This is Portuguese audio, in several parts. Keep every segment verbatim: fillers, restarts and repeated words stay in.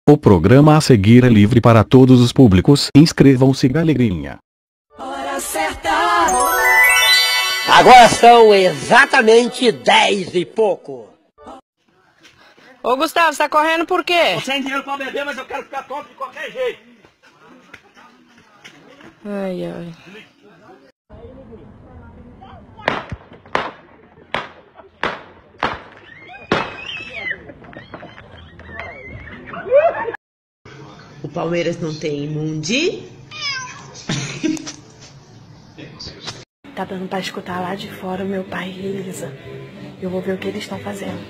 O programa a seguir é livre para todos os públicos. Inscrevam-se, galerinha. Hora certa! Agora são exatamente dez e pouco. Ô Gustavo, você tá correndo por quê? Tô sem dinheiro pra beber, mas eu quero ficar top de qualquer jeito. Ai, ai. O Palmeiras não tem Mundi. Tá dando pra escutar lá de fora o meu pai e Elisa. Eu vou ver o que eles estão fazendo.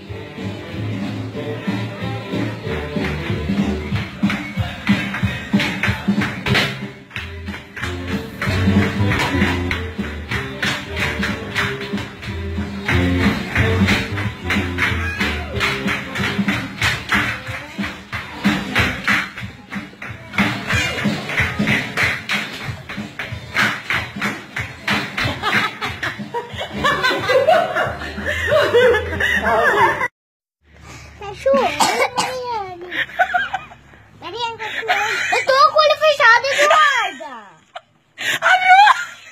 Cachorro, Mariane. Mariane, cachorro. Eu tô com o olho fechado, Eduarda. Abriu!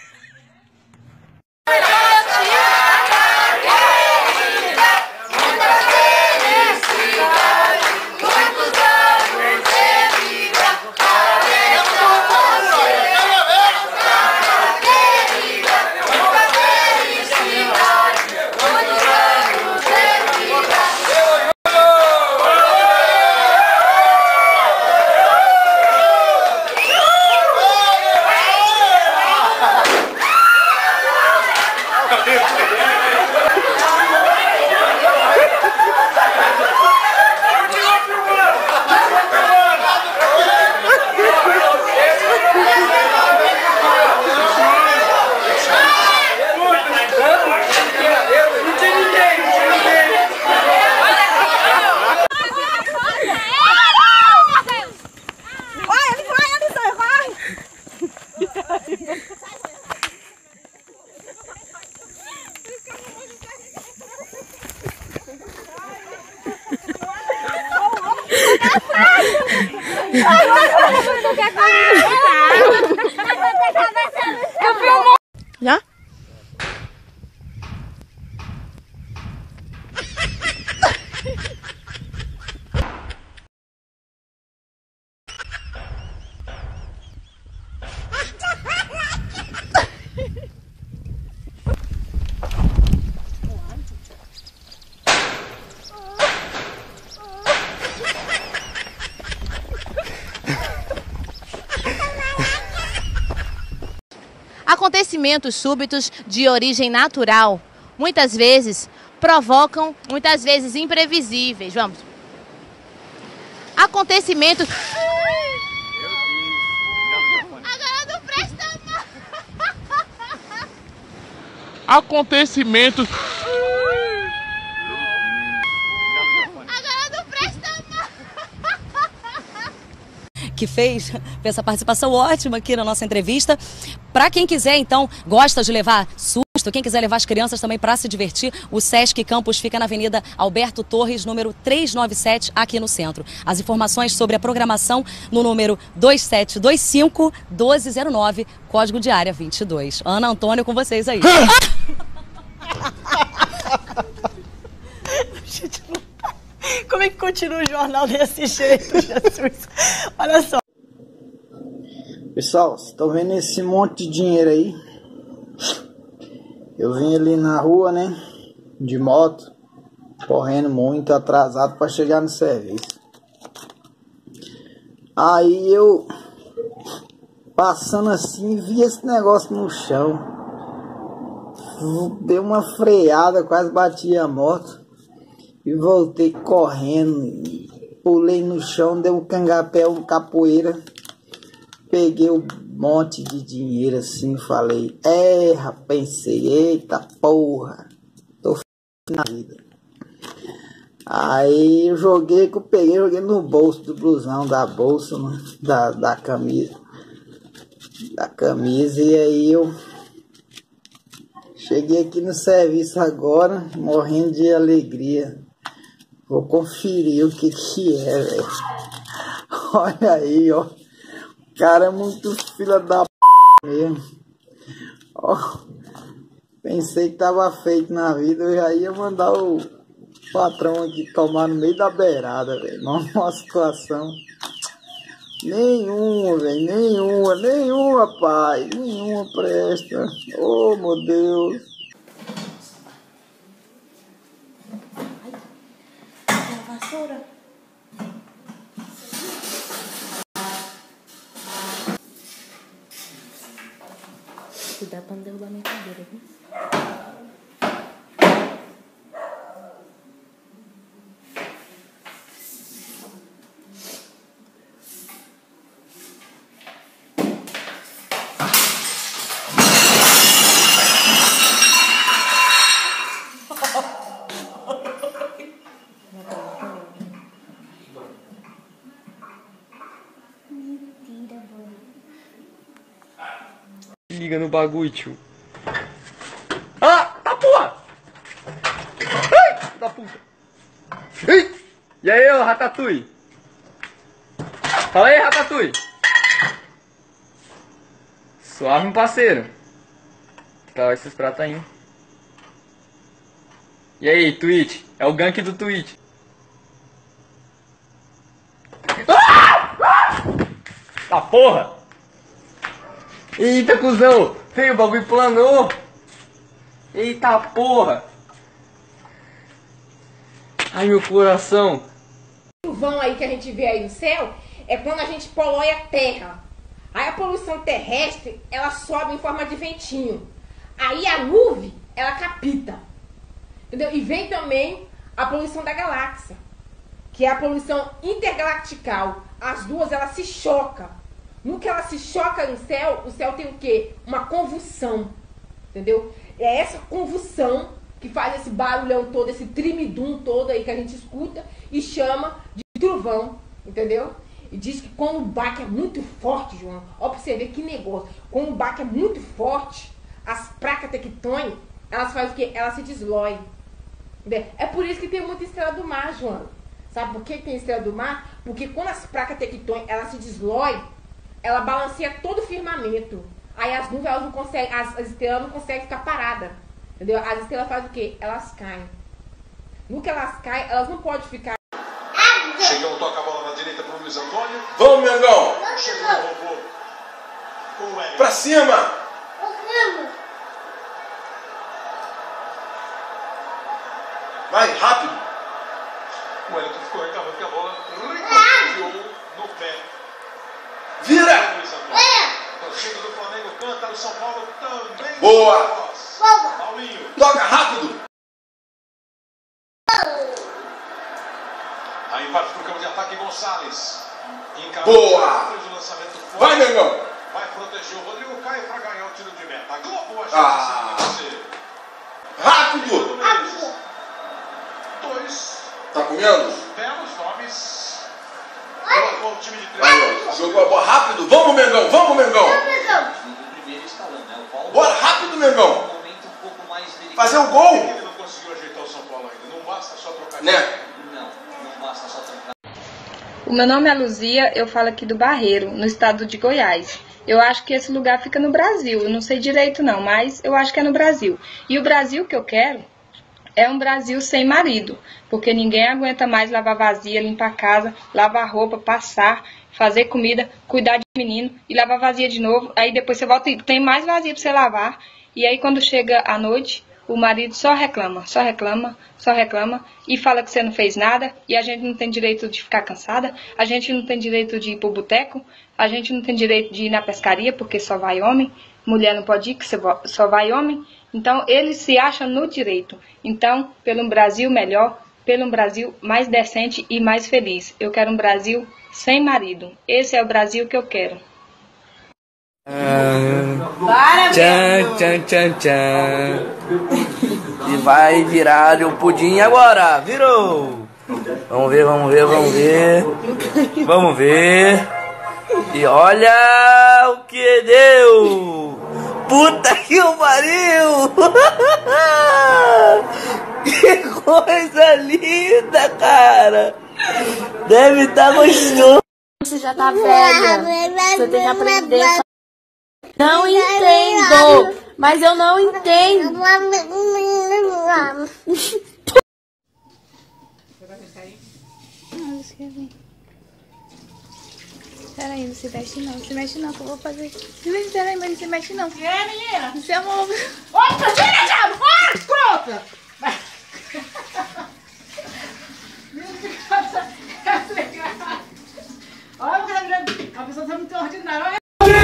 Já? Acontecimentos súbitos de origem natural, muitas vezes provocam, muitas vezes imprevisíveis. Vamos. Acontecimentos... Agora não presta mais. Acontecimentos... Agora não presta mais. Que fez essa participação ótima aqui na nossa entrevista. Para quem quiser, então, gosta de levar susto, quem quiser levar as crianças também para se divertir, o Sesc Campus fica na Avenida Alberto Torres, número trezentos e noventa e sete, aqui no centro. As informações sobre a programação no número dois sete dois cinco, um dois zero nove, código de área vinte e dois. Ana Antônio com vocês aí. Como é que continua o jornal desse jeito, Jesus? Olha só. Pessoal, vocês estão vendo esse monte de dinheiro aí? Eu vim ali na rua, né? De moto, correndo muito, atrasado para chegar no serviço. Aí eu, passando assim, vi esse negócio no chão. Dei uma freada, quase bati a moto. E voltei correndo, pulei no chão, dei um cangapé, um capoeira. Peguei um monte de dinheiro assim, falei, é, rapaz, pensei, eita porra, tô f*** na vida. Aí eu joguei, que eu peguei, joguei no bolso do blusão, da bolsa, né, da, da camisa, da camisa, e aí eu cheguei aqui no serviço agora, morrendo de alegria. Vou conferir o que que é, velho. Olha aí, ó. O cara é muito filha da p mesmo. Ó, pensei que tava feito na vida, eu já ia mandar o patrão aqui tomar no meio da beirada, velho. Uma situação. Nenhuma, velho. Nenhuma, nenhuma, pai. Nenhuma presta. Oh, meu Deus. Vassoura. Cuidado pra não derrubar minha cadeira, viu? Liga no bagulho, tio. Ah, tá porra! Ai, da puta! Ai. E aí, ô Ratatouille? Fala aí, Ratatouille! Suave, meu parceiro. Tá, esses pratos aí. E aí, Twitch? É o gank do Twitch. Ah! Ah! Tá porra! Eita, cuzão! Veio, o bagulho planou! Eita porra! Ai, meu coração! O vão aí que a gente vê aí no céu é quando a gente polui a terra. Aí a poluição terrestre, ela sobe em forma de ventinho. Aí a nuvem, ela capita. Entendeu? E vem também a poluição da galáxia, que é a poluição intergalactical. As duas, elas se chocam. No que ela se choca no céu, o céu tem o quê? Uma convulsão, entendeu? É essa convulsão que faz esse barulhão todo, esse trimidum todo aí que a gente escuta e chama de trovão, entendeu? E diz que quando o baque é muito forte, João, ó pra você ver que negócio, quando o baque é muito forte, as placas tectônicas, elas fazem o quê? Elas se desloem. Entendeu? É por isso que tem muita estrela do mar, João. Sabe por que tem estrela do mar? Porque quando as placas tectônicas, elas se desloem, ela balanceia todo o firmamento. Aí as nuvens, elas não conseguem, as, as estrelas não conseguem ficar paradas. Entendeu? As estrelas fazem o quê? Elas caem. No que elas caem, elas não podem ficar. Chegão, toca a bola na direita pro Luiz Antônio. Vamos, Mengão! Chegou o robô. O Hélio. Pra cima! Vai, rápido! O Hélio ficou reclamando que a bola reconheceu no pé. Vira! Torcida do Flamengo canta, no São Paulo também. Boa! Paulinho. Toca rápido! Aí parte pro campo de ataque Gonçalves. Boa! Vai, Mengão! Vai proteger o Rodrigo Caio para ganhar o tiro de meta. Globo, a ah. Rápido! Dois. Tá comendo? Belos nomes. Colocou o time de três. Aí, jogou a bola rápido. Vamos, Mengão! Vamos, Mengão! Bora, rápido, Mengão! Fazer o gol! Ele não conseguiu ajeitar o São Paulo ainda. Não basta só trocar de né? Não, não basta só trocar. O meu nome é Luzia, eu falo aqui do Barreiro, no estado de Goiás. Eu acho que esse lugar fica no Brasil, eu não sei direito não, mas eu acho que é no Brasil. E o Brasil que eu quero é um Brasil sem marido, porque ninguém aguenta mais lavar vazia, limpar a casa, lavar roupa, passar, fazer comida, cuidar de menino e lavar vazia de novo. Aí depois você volta e tem mais vazia para você lavar. E aí quando chega a noite, o marido só reclama, só reclama, só reclama e fala que você não fez nada e a gente não tem direito de ficar cansada, a gente não tem direito de ir pro boteco, a gente não tem direito de ir na pescaria porque só vai homem, mulher não pode ir que só vai homem. Então eles se acham no direito. Então, pelo um Brasil melhor, pelo um Brasil mais decente e mais feliz. Eu quero um Brasil sem marido. Esse é o Brasil que eu quero. Ah, tchan, tchan, tchan, tchan. E vai virar o pudim agora. Virou. Vamos ver, vamos ver, vamos ver. Vamos ver. E olha o que deu. Puta que o pariu. Que coisa linda, cara. Deve estar gostoso. Você você já tá velha. Você tem que aprender. Não entendo. Mas eu não entendo. Peraí, não se mexe não, se mexe não, que eu vou fazer. Se mexe, peraí, mas não se mexe não. Que é, menina? Não se amou. Opa, tira, diabo! Ah, pronto! Olha, a pessoa tá muito ordinária.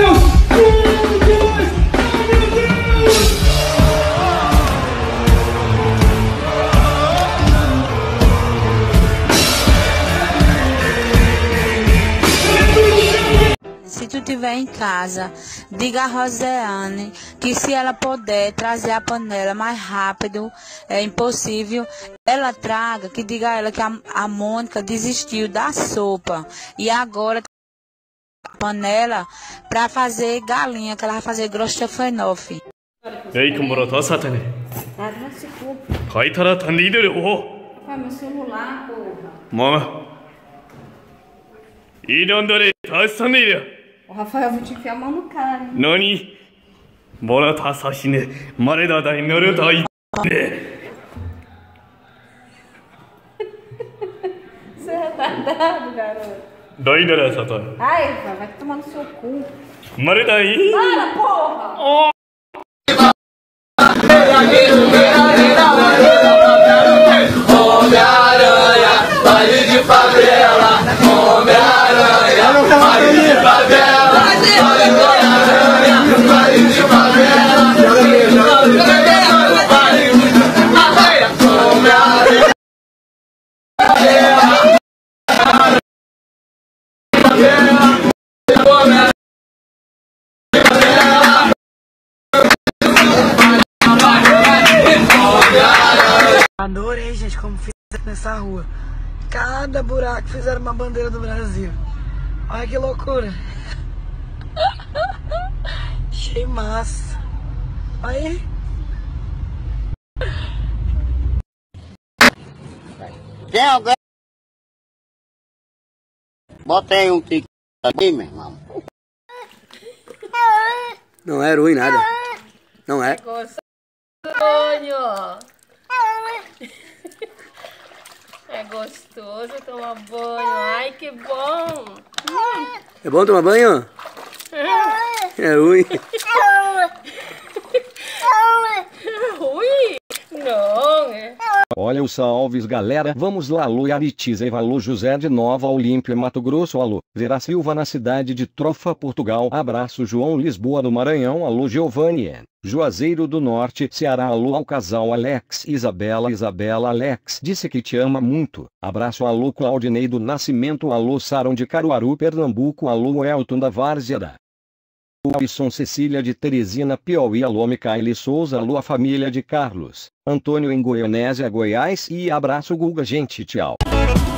Se tu estiver em casa, diga a Rosiane que se ela puder trazer a panela mais rápido, é impossível, ela traga, que diga a ela que a, a Mônica desistiu da sopa e agora a panela para fazer galinha, que ela vai fazer grostofenofe. Ei, kumuro to satane. Ah, não se culpa. Kaitara tandideru o. Foi meu celular, porra. Mama. Irondore tasanderu. O Rafael, eu vou te enfiar a mão no cara, hein? Nani? Bora tasashine. Mareda dai noru dai. Você é retardado, garoto. Dai dara sato. Ai, Rafael, vai tomar no seu cu. Mareda aí. Para, porra! Oh. Homem-Aranha, baile de favela. Homem-Aranha, baile de favela. Homem-Aranha, baile de favela. Adorei, gente, como fizeram nessa rua. Cada buraco fizeram uma bandeira do Brasil. Olha que loucura. Achei massa. Olha aí. Tem alguém? Bota aí um tique aqui, meu irmão. Não é ruim nada. Não é. Sonho. É gostoso tomar banho. Ai, que bom. Hum. É bom tomar banho? É ruim. Ruim? Não, é. Olha os salves, galera. Vamos lá, alô Aritiza, alô José de Nova Olímpia, Mato Grosso, alô Vera Silva na cidade de Trofa, Portugal. Abraço João Lisboa do Maranhão, alô Giovanni Juazeiro do Norte, Ceará, alô ao casal Alex, Isabela, Isabela Alex, disse que te ama muito. Abraço alô Claudinei do Nascimento, alô Saron de Caruaru, Pernambuco, alô Elton da Várzea da Alisson Cecília de Teresina, Piauí, alô Micaele Souza, alô a família de Carlos Antônio em Goianésia, Goiás e abraço Guga, gente, tchau.